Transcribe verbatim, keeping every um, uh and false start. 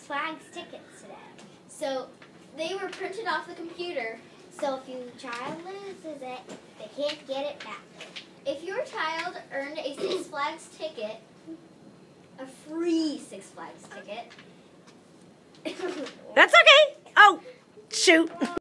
Flags tickets today. So they were printed off the computer. So if your child loses it, they can't get it back. If your child earned a Six Flags ticket, a free Six Flags ticket. That's okay. Oh, shoot.